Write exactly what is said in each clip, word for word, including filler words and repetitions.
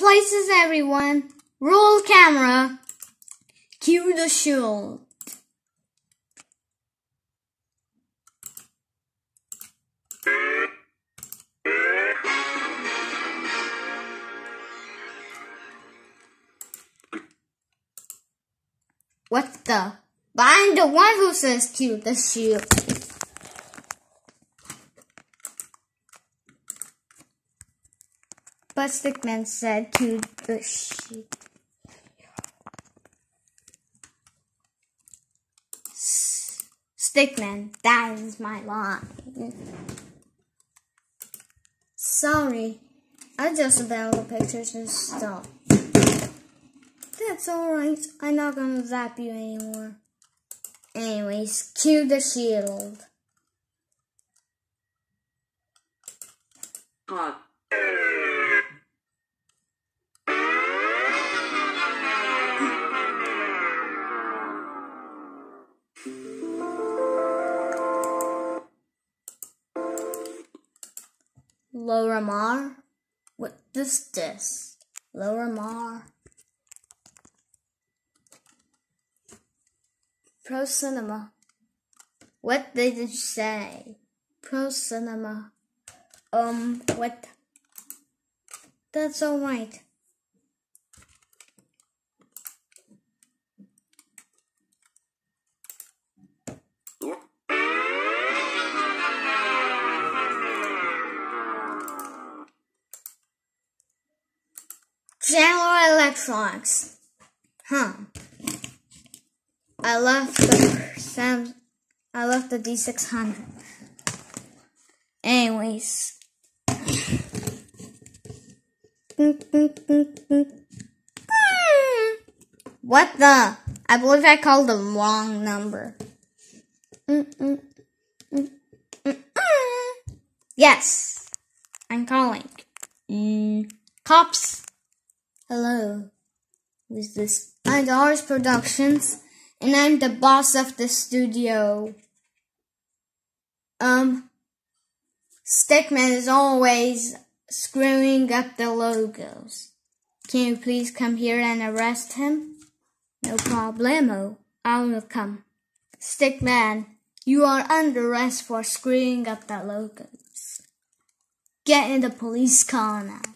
places, everyone. Roll camera. Cue the shield. What the? But I'm the one who says cue the shield. But Stickman said cue the shield. Stickman, that is my line. Sorry, I just download pictures and stuff. That's alright, I'm not gonna zap you anymore. Anyways, cue the shield. Hot. Loramar? What is this? Loramar? Pro Cinema. What did you say? Pro Cinema. Um, what? That's alright. General Electronics. Huh. I left the Sam. I left the D six hundred. Anyways. What the? I believe I called the wrong number. Yes. I'm calling. Mm. Cops. Hello. Who's this? I'm Doris Productions, and I'm the boss of the studio. Um, Stickman is always screwing up the logos. Can you please come here and arrest him? No problemo. I will come. Stickman, you are under arrest for screwing up the logos. Get in the police car now.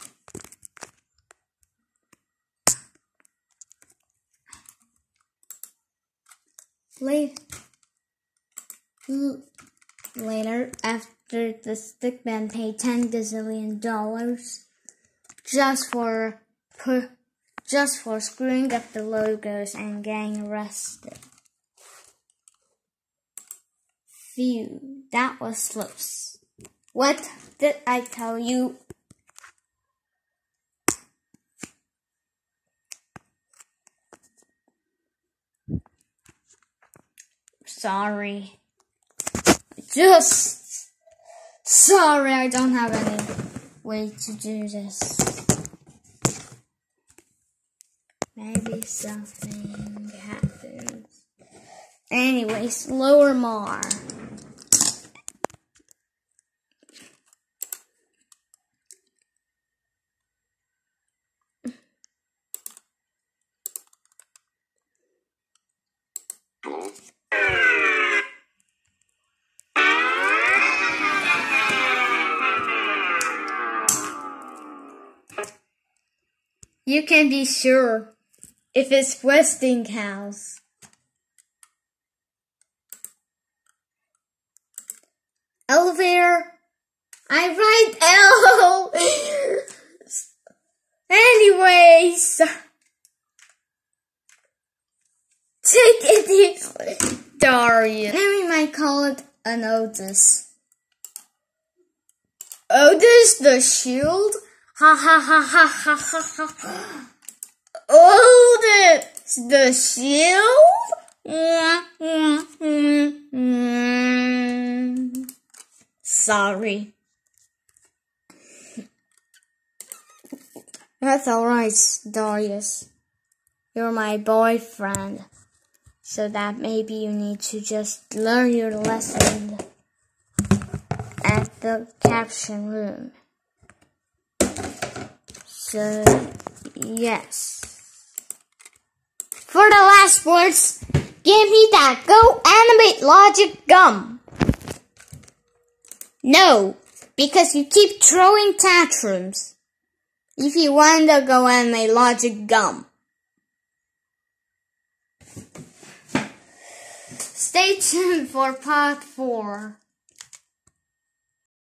Later, later, after the Stickman paid ten gazillion dollars just for per, just for screwing up the logos and getting arrested. Phew, that was close. What did I tell you? Sorry. Just sorry, I don't have any way to do this. Maybe something happens. Anyways, Loramar. You can be sure if it's Westinghouse. Elevator. I write L. Anyways. Take it easy, Darius. And we might call it an Otis. Otis the Shield? Ha ha ha ha ha ha ha. Otis the Shield? Mm, mm, mm, mm. Sorry. That's alright, Darius. You're my boyfriend. So that maybe you need to just learn your lesson at the caption room. So Yes. For the last words, give me that Go Animate Logic gum. No, because you keep throwing tantrums. If you want the Go Animate Logic gum. Stay tuned for part four.